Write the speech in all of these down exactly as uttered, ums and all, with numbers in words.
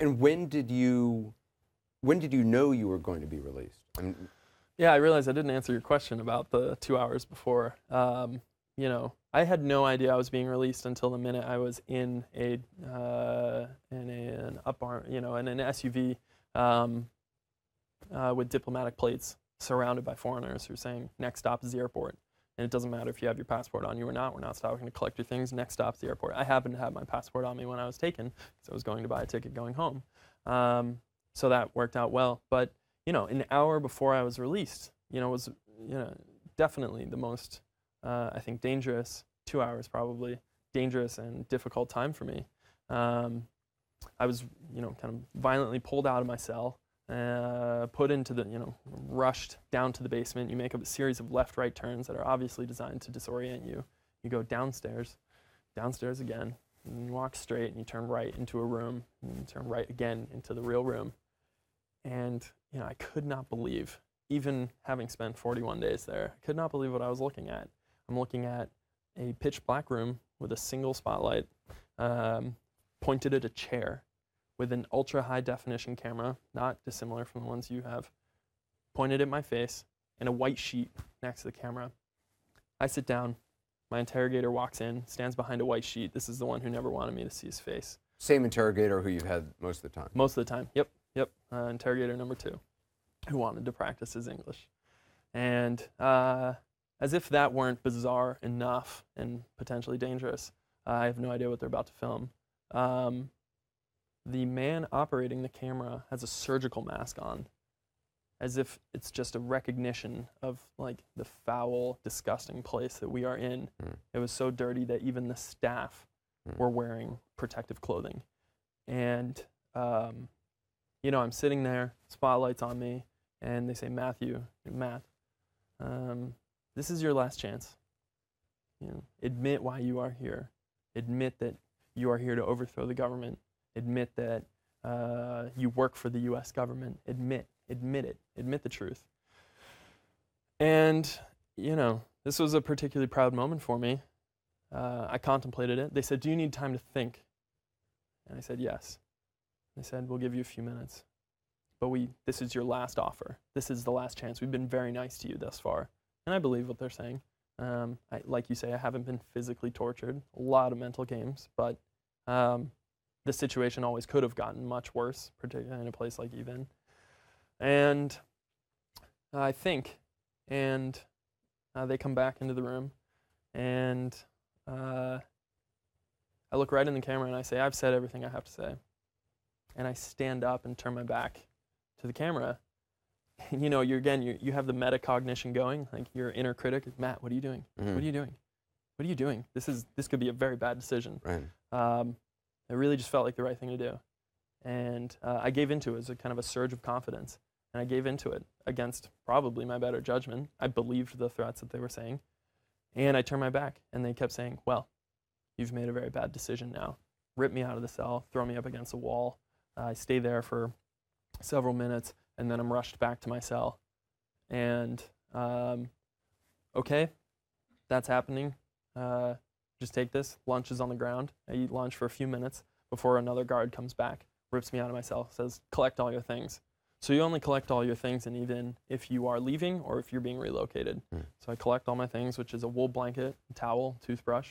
And when did you, when did you know you were going to be released? I mean, Yeah, I realized I didn't answer your question about the two hours before. Um, you know, I had no idea I was being released until the minute I was in a uh, in a, an up arm, you know, in an S U V um, uh, with diplomatic plates, surrounded by foreigners who are saying, "Next stop is the airport." And it doesn't matter if you have your passport on you or not. We're not stopping to collect your things. Next stop's the airport. I happened to have my passport on me when I was taken, because I was going to buy a ticket going home. Um, so that worked out well. But you know, an hour before I was released, you know, was you know definitely the most, uh, I think, dangerous, two hours probably, dangerous and difficult time for me. Um, I was, you know, kind of violently pulled out of my cell, uh, put into the, you know, rushed down to the basement. You make a series of left-right turns that are obviously designed to disorient you. You go downstairs, downstairs again, and you walk straight, and you turn right into a room, and you turn right again into the real room. And you know, I could not believe, even having spent forty-one days there, I could not believe what I was looking at. I'm looking at a pitch black room with a single spotlight um, pointed at a chair with an ultra high definition camera, not dissimilar from the ones you have, pointed at my face, and a white sheet next to the camera. I sit down, my interrogator walks in, stands behind a white sheet. This is the one who never wanted me to see his face. same interrogator who you've had most of the time? Most of the time, yep. Yep, uh, interrogator number two, who wanted to practice his English. And uh, as if that weren't bizarre enough and potentially dangerous, uh, I have no idea what they're about to film. Um, the man operating the camera has a surgical mask on, as if it's just a recognition of like the foul, disgusting place that we are in. Mm. It was so dirty that even the staff mm. were wearing protective clothing. And um, you know, I'm sitting there, spotlight's on me, and they say, Matthew, Matt, um, this is your last chance. You know, admit why you are here. Admit that you are here to overthrow the government. Admit that uh, you work for the U S government. Admit, admit it. Admit the truth. And, you know, this was a particularly proud moment for me. Uh, I contemplated it. They said, do you need time to think? And I said, yes. They said, we'll give you a few minutes, but we, this is your last offer. This is the last chance. We've been very nice to you thus far. And I believe what they're saying. Um, I, like you say, I haven't been physically tortured. A lot of mental games, but um, the situation always could have gotten much worse, particularly in a place like Evin. And I think, and uh, they come back into the room, and uh, I look right in the camera and I say, I've said everything I have to say. And I stand up and turn my back to the camera. And you know, you're again, you you have the metacognition going, like your inner critic. Matt, what are you doing? Mm-hmm. What are you doing? What are you doing? This is this could be a very bad decision. Right. Um, it really just felt like the right thing to do, and uh, I gave into it as a kind of a surge of confidence, and I gave into it against probably my better judgment. I believed the threats that they were saying, and I turned my back, and they kept saying, "Well, you've made a very bad decision now. Rip me out of the cell, throw me up against a wall." Uh, I stay there for several minutes, and then I'm rushed back to my cell. And, um, okay, that's happening. Uh, just take this. Lunch is on the ground. I eat lunch for a few minutes before another guard comes back, rips me out of my cell, says, collect all your things. So you only collect all your things, and even if you are leaving or if you're being relocated. Mm. So I collect all my things, which is a wool blanket, a towel, toothbrush.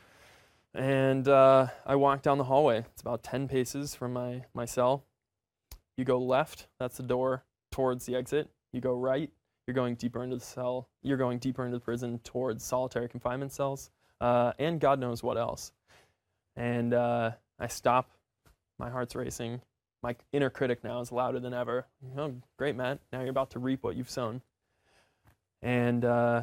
And uh, I walk down the hallway. It's about ten paces from my, my cell. You go left, that's the door towards the exit. You go right, you're going deeper into the cell. You're going deeper into the prison towards solitary confinement cells, uh, and God knows what else. And uh, I stop. My heart's racing. My inner critic now is louder than ever. Oh, great, Matt. Now you're about to reap what you've sown. And uh,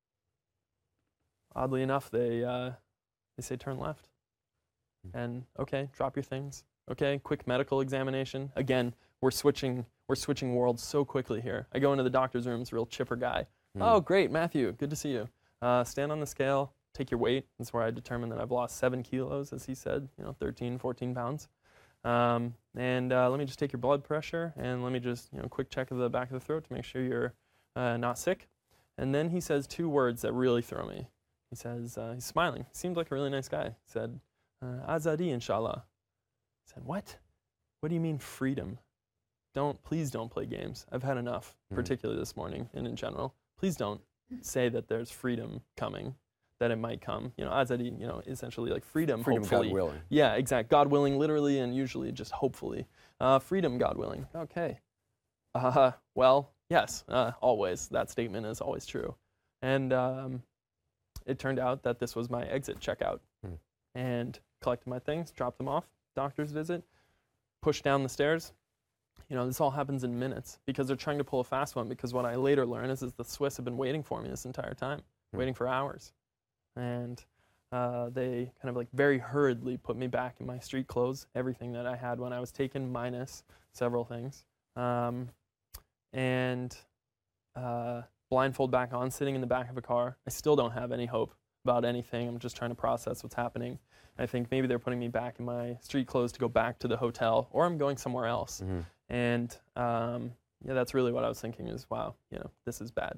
oddly enough, they... Uh, They say turn left. And okay, drop your things. Okay, quick medical examination. Again, we're switching we're switching worlds so quickly here. I go into the doctor's room, it's a real chipper guy. Mm. Oh, great, Matthew, good to see you. Uh, stand on the scale, take your weight. That's where I determined that I've lost seven kilos, as he said, you know, thirteen, fourteen pounds. Um, and uh, let me just take your blood pressure, and let me just, you know, quick check of the back of the throat to make sure you're uh, not sick. And then he says two words that really throw me. He says, uh, he's smiling. He seemed like a really nice guy. He said, uh, Azadi, inshallah. I said, what? what do you mean freedom? Don't, please don't play games. I've had enough, Mm. particularly this morning and in general. Please don't say that there's freedom coming, that it might come. You know, azadi, you know, essentially like freedom, Freedom, hopefully. God willing. Yeah, exact. God willing, literally, and usually just hopefully. Uh, freedom, God willing. Okay. Uh, well, yes, uh, always. That statement is always true. And um, it turned out that this was my exit checkout. Hmm. And collected my things, dropped them off, doctor's visit, pushed down the stairs. You know, this all happens in minutes because they're trying to pull a fast one, because what I later learned is, is the Swiss have been waiting for me this entire time, Hmm. waiting for hours. And uh, they kind of like very hurriedly put me back in my street clothes, everything that I had when I was taken, minus several things. Um, and uh, blindfold back on, sitting in the back of a car. I still don't have any hope about anything. I'm just trying to process what's happening. I think maybe they're putting me back in my street clothes to go back to the hotel, or I'm going somewhere else. Mm-hmm. And um, yeah, that's really what I was thinking is, wow, you know, this is bad.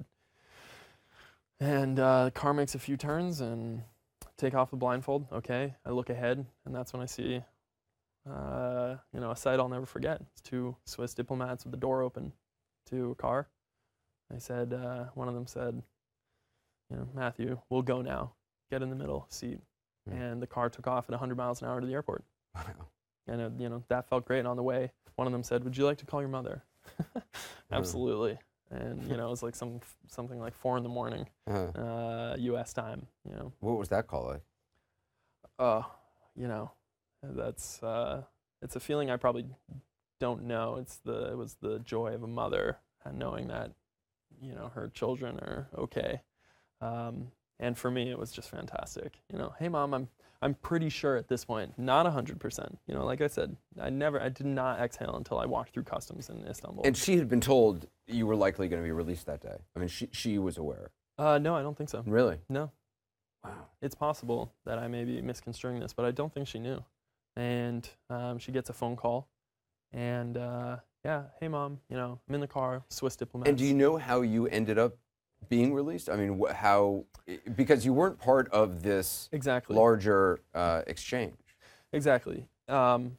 And uh, the car makes a few turns and take off the blindfold. Okay, I look ahead, and that's when I see, uh, you know, a sight I'll never forget. It's two Swiss diplomats with the door open to a car. They said, uh, one of them said, you know, Matthew, we'll go now. Get in the middle seat. Mm. And the car took off at one hundred miles an hour to the airport. Wow. And, uh, you know, that felt great. And on the way, one of them said, would you like to call your mother? Absolutely. And, you know, it was like some something like four in the morning, Uh-huh. uh, U S time, you know. What was that call like? Uh, you know, that's, uh, it's a feeling I probably don't know. It's the, it was the joy of a mother and knowing that, you know, her children are okay. Um, and for me, it was just fantastic. You know, hey mom, I'm, I'm pretty sure at this point, not a hundred percent. You know, like I said, I never, I did not exhale until I walked through customs in Istanbul. And she had been told you were likely going to be released that day. I mean, she she was aware. Uh, no, I don't think so. Really? No. Wow. It's possible that I may be misconstruing this, but I don't think she knew. And um, she gets a phone call, and uh, yeah, hey mom, you know, I'm in the car, Swiss diplomats. And do you know how you ended up being released? I mean, wh- how, because you weren't part of this exactly larger uh, exchange. exactly. Um,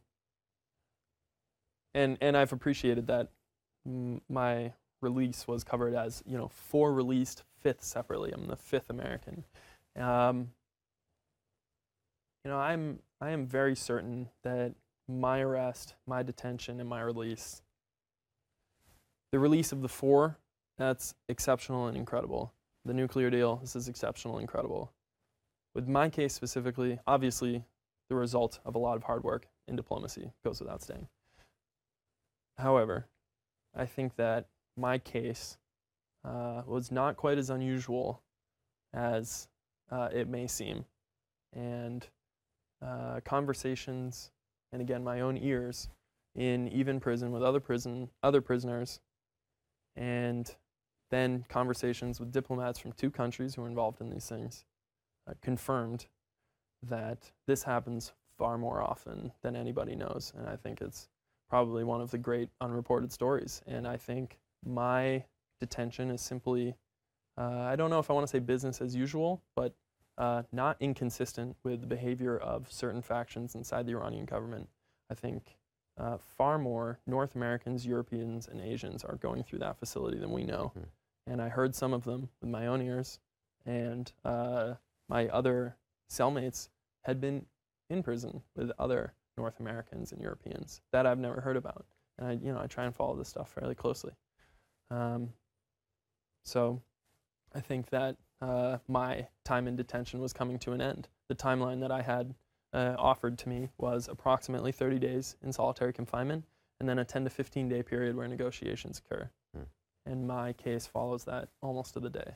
and and I've appreciated that m- my release was covered as, you know, four released, fifth separately. I'm the fifth American. Um, you know, I'm I am very certain that my arrest, my detention, and my release, the release of the four, that's exceptional and incredible. The nuclear deal, this is exceptional and incredible. With my case specifically, obviously, the result of a lot of hard work in diplomacy goes without saying. However, I think that my case uh, was not quite as unusual as uh, it may seem. And uh, conversations, and again, my own ears, in even prison with other prison, other prisoners, and then conversations with diplomats from two countries who were involved in these things, uh, confirmed that this happens far more often than anybody knows. And I think it's probably one of the great unreported stories. And I think my detention is simply, uh, I don't know if I want to say business as usual, but uh, not inconsistent with the behavior of certain factions inside the Iranian government. I think uh, far more North Americans, Europeans, and Asians are going through that facility than we know. Hmm. And I heard some of them with my own ears, and uh, my other cellmates had been in prison with other North Americans and Europeans that I've never heard about. And I, you know, I try and follow this stuff fairly closely. Um, so I think that uh, my time in detention was coming to an end. The timeline that I had uh, offered to me was approximately thirty days in solitary confinement, and then a ten to fifteen day period where negotiations occur. Hmm. And my case follows that almost to the day.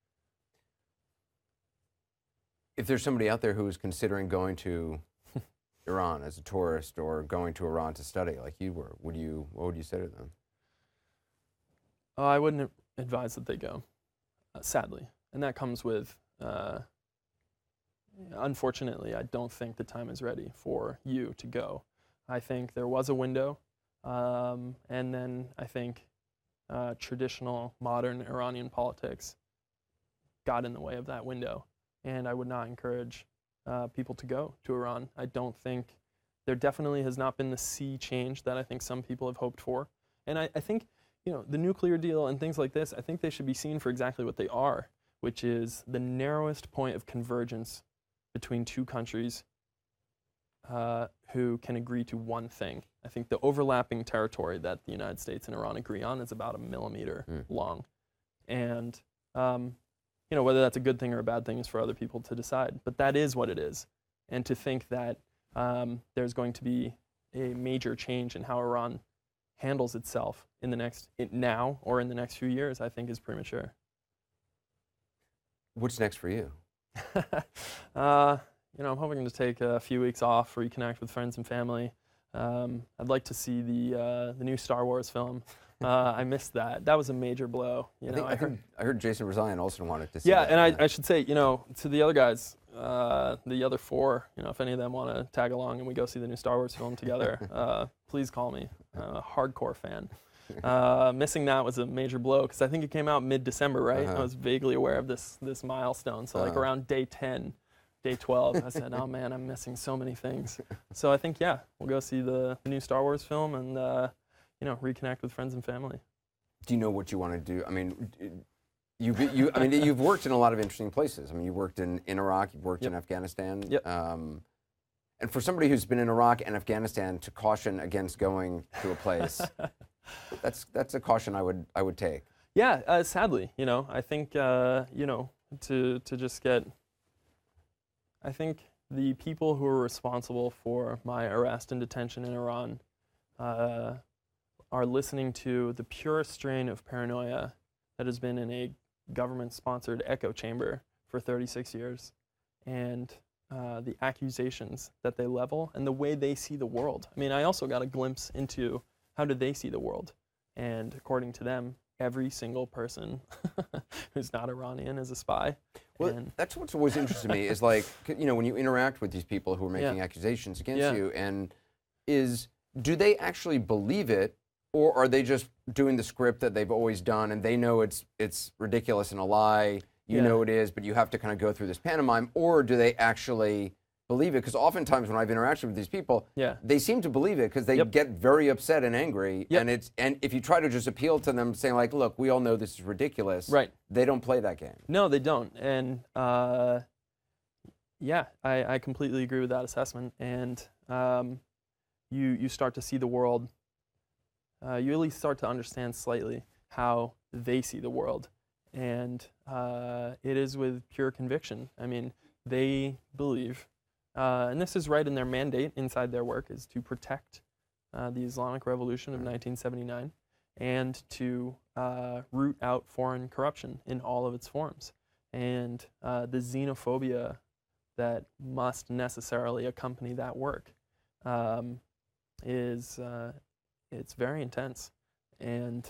If there's somebody out there who is considering going to Iran as a tourist or going to Iran to study like you were, would you, what would you say to them? Uh, I wouldn't advise that they go, uh, sadly. And that comes with, uh, unfortunately, I don't think the time is ready for you to go. I think there was a window, um, and then I think uh, traditional, modern Iranian politics got in the way of that window. And I would not encourage uh, people to go to Iran. I don't think there definitely has not been the sea change that I think some people have hoped for. And I, I think, you know, the nuclear deal and things like this, I think they should be seen for exactly what they are, which is the narrowest point of convergence between two countries uh, who can agree to one thing. I think the overlapping territory that the United States and Iran agree on is about a millimeter mm. long. And, um, you know, whether that's a good thing or a bad thing is for other people to decide. But that is what it is. And to think that um, there's going to be a major change in how Iran handles itself in the next, it, now or in the next few years, I think is premature. What's next for you? uh, you know, I'm hoping to take a few weeks off, reconnect with friends and family. Um, I'd like to see the uh, the new Star Wars film. Uh, I missed that. That was a major blow. You I, know, think, I, I heard, heard I heard Jason Rezaian also wanted to see yeah, that. and Yeah, I, I should say, you know, to the other guys, uh, the other four, you know, if any of them want to tag along and we go see the new Star Wars film together, uh, please call me. I'm a hardcore fan. Uh, missing that was a major blow because I think it came out mid-December, right? Uh-huh. I was vaguely aware of this this milestone. So uh-huh. like around day ten, day twelve, I said, oh man, I'm missing so many things. So I think, yeah, we'll go see the, the new Star Wars film and, uh, you know, reconnect with friends and family. Do you know what you want to do? I mean, you you I mean you've worked in a lot of interesting places. I mean, you worked in, in Iraq, you've worked yep. in Afghanistan. Yep. Um, and for somebody who's been in Iraq and Afghanistan to caution against going to a place, that's that's a caution I would I would take. Yeah, uh, sadly, you know, I think uh, you know to to just get. I think the people who are responsible for my arrest and detention in Iran uh, are listening to the purest strain of paranoia that has been in a government-sponsored echo chamber for thirty-six years, and uh, the accusations that they level and the way they see the world. I mean, I also got a glimpse into how do they see the world, and according to them, every single person who's not Iranian is a spy. Well, and that's what's always interested me is like, you know, when you interact with these people who are making yeah. accusations against yeah. you, and is, do they actually believe it, or are they just doing the script that they've always done and they know it's it's ridiculous and a lie, you yeah. know it is, but you have to kind of go through this pantomime, or do they actually believe it? Because oftentimes when I've interacted with these people, yeah. they seem to believe it because they yep. get very upset and angry, yep. and it's and if you try to just appeal to them saying like, look, we all know this is ridiculous, right. they don't play that game. No, they don't. And uh, yeah, I, I completely agree with that assessment. And um, you you start to see the world, uh, you at least start to understand slightly how they see the world. And uh, it is with pure conviction. I mean, they believe, uh, and this is right in their mandate inside their work, is to protect uh, the Islamic Revolution of nineteen seventy-nine and to uh, root out foreign corruption in all of its forms. And uh, the xenophobia that must necessarily accompany that work um, is, uh, it's very intense. And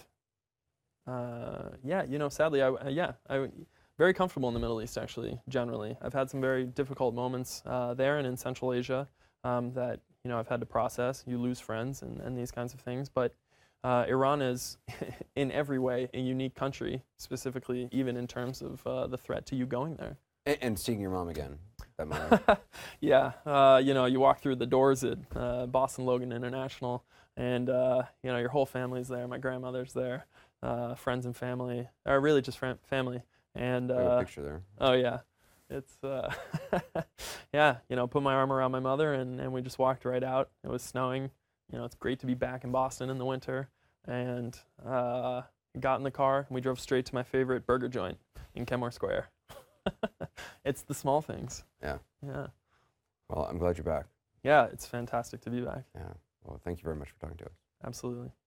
uh, yeah, you know, sadly, I, uh, yeah, I very comfortable in the Middle East, actually, generally. I've had some very difficult moments uh, there and in Central Asia um, that, you know, I've had to process. You lose friends and, and these kinds of things. But uh, Iran is, in every way, a unique country, specifically even in terms of uh, the threat to you going there. And, and seeing your mom again. That might. yeah, uh, you know, you walk through the doors at uh, Boston Logan International, and, uh, you know, your whole family's there. My grandmother's there. Uh, friends and family, or really just fam- family. And uh, I have a picture there. Oh yeah, it's uh, yeah. You know, put my arm around my mother, and, and we just walked right out. It was snowing. You know, it's great to be back in Boston in the winter. And uh, got in the car, and we drove straight to my favorite burger joint in Kenmore Square. It's the small things. Yeah. Yeah. Well, I'm glad you're back. Yeah, it's fantastic to be back. Yeah. Well, thank you very much for talking to us. Absolutely.